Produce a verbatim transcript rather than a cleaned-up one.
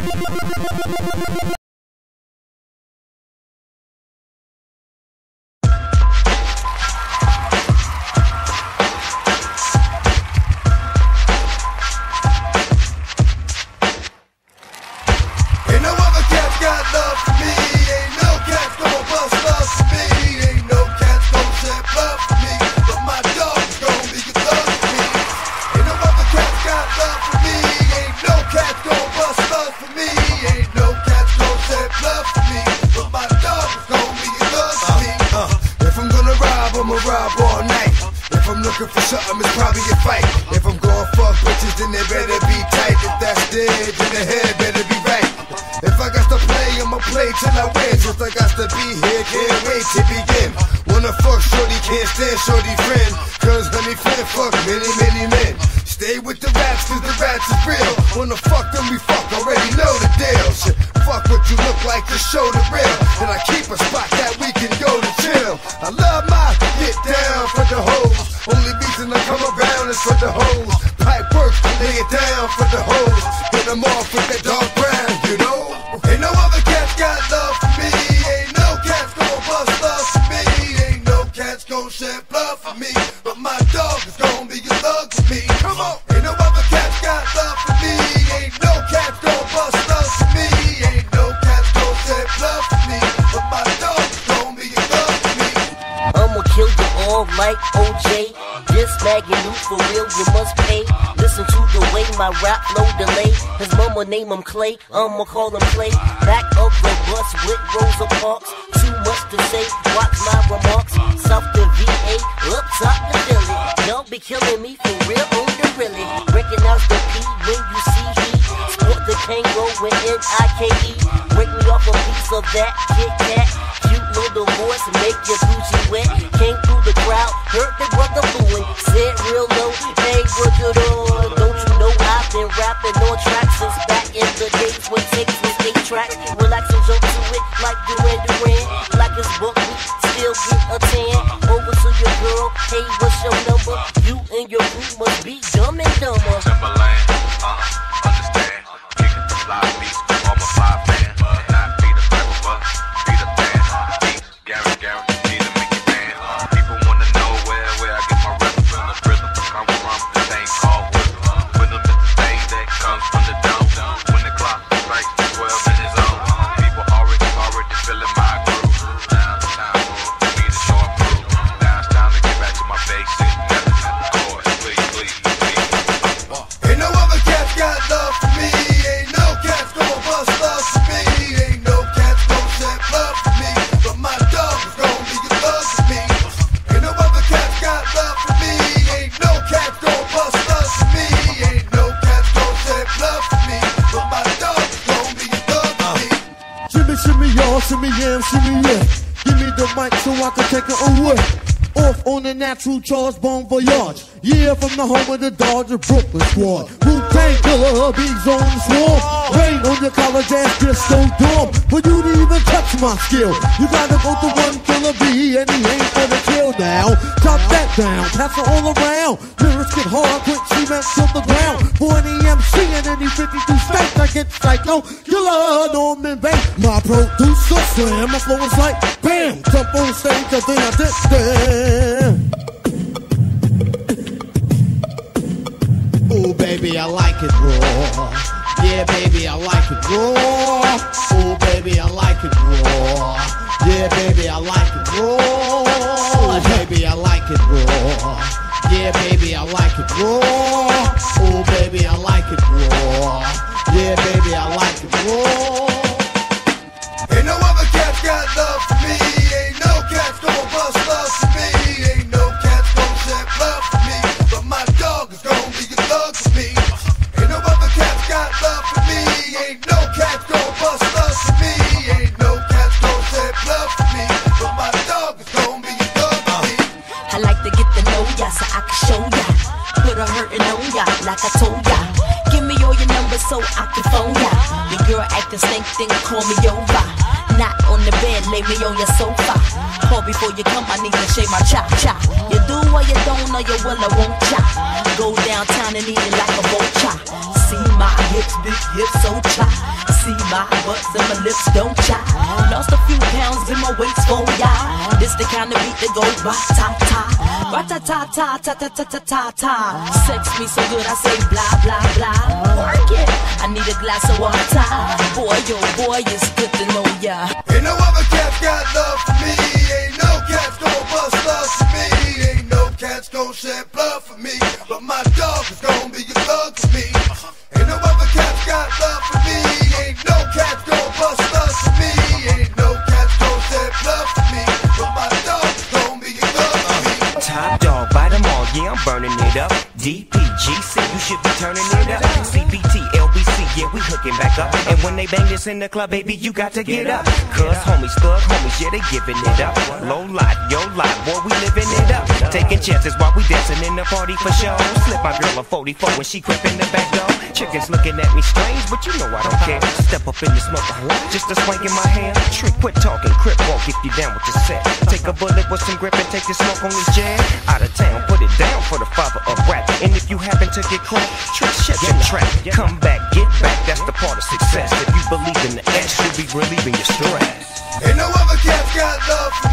Name him Clay, I'ma call him Clay. Back of the bus with Rosa Parks. Too much to say, watch my remarks. South to V A, up top to Philly. Y'all be killing me for real on the really. Recognize the P when you see he. Sport the Kango with N I K E. Break me off a piece of that Kit Kat. Cute little voice, make your Gucci wet. Came through the crowd, heard the brother booing. Said real low, hey, what you doing? Don't you know I've been rapping on tracks since back in the days when tapes was eight track. Relax and jump to it like Duran Duran. Like it's book, we still get a tan. Over to your girl, hey, what's your number? You and your group must be dumb and dumber. Timberland, uh, understand. Kicking the fly beats, all my fly fans. Not be the rapper, be the fan. Beats, Gary, guarantee to make it dance. People wanna know where, where I get my rhythm from. The rhythm come from the thing called wisdom. Rhythm is the thing that comes from the dome. When the clock strikes twelve in his own, people already, already feeling my groove. Now it's time for me to show and prove. Now it's time to get back to my basics. Never to the chorus, please, please, please. Ain't no other cats got love for me. Ain't no cats gonna bust love for me. Ain't no cats gonna shed blood for me. But my dog is gonna be a thug for me. Ain't no other cats got love for me. Ain't no cats gonna bust love for me. Ain't no cats gonna shed blood for me. But my dog is gonna be a thug for me. Shimmy, shimmy, y'all, shimmy, yeah, shimmy, yeah. Give me the mic so I can take it away. Off on the natural Charles Bon Voyage. Yeah, from the home of the Dodger Brooklyn squad. Wu-Tang Killer, bees on the swarm. Rain on your college ass, just so dumb. For you to even touch my skill, you gotta go to one killer B, and he ain't for the kill now. Chop that down, pass it all around. Lyrics get hard, quick cement to the ground. For an E M C in any fifty-two states, I get psycho killer, Norman Bates. My producer slam, my flow is like bam. Jump on stage, I think I did that. Oh baby, I like it raw. Yeah, baby, I like it raw. Oh baby, I like it raw. Yeah, baby, I like it raw. Oh baby, I like it raw. Yeah, baby, I like it raw. Oh baby, I like it raw. Yeah, baby, I like it raw. Ain't no other cats got love for me. Ain't no cats gonna bust love for me. Ain't no cats gonna shed blood for me. But my dog is gonna be a thug for me. Ain't no other cats got love for me. Ain't no cats gonna bust love for me. Ain't no cats gonna shed blood for me. But my dog is gonna be a thug for me. I like to get to know ya so I can show ya. Put a hurtin' on ya like I told ya. Give me all your numbers so I can phone ya. Your girl actin' stink, then call me over. Not on the bed, lay me on your sofa. Call before you come, I need to shave my chop chop. You do or you don't, or you will or won't chop. Go downtown and eat it like a vulture. See my hips, big hips, so chop. see my butts and my lips don't chai. Lost a few pounds in my waist for ya. This the kind of beat that goes ra-ta-ta, ra-ta-ta-ta-ta-ta-ta-ta-ta. Sex me so good I say blah blah blah. Work it, I need a glass of water. Boy, yo boy, it's good to know ya. Ain't no other cats got love for me. Ain't no cats gon' bust love for me. Ain't no cats gon' shed blood for me. But my dog is gon' be a thug for me. Ain't no other cats got love for me. Ain't no cats gon' bust love for me. Ain't no cats gon' shed blood for me. But my dog is gon' be a thug for me. Top dog, bite them all, yeah, I'm burning it up. D P G C, you should be turning it up. C B T, L B C, yeah, we hooking back up. And when they bang this in the club, baby, you got to get up. Cause homies, thug homies, yeah, they giving it up. Low lot, yo lot, boy, we living it up. Taking chances while we dancing in the party for show. Slip my girl a forty-four when she crept in the back door. Chickens looking at me strange, but you know I don't care. Step up in the smoker, just a swank in my hand. Trick, quit talking, crip walk if you down with the set. Take a bullet with some grip and take the smoke on this jam. Out of town, put it down for the father of rap. And if you happen to get caught, trick, shut your trap. Come back, get back, that's the part of success. If you believe in the S, you'll be relieving your stress. Ain't no other cats got love for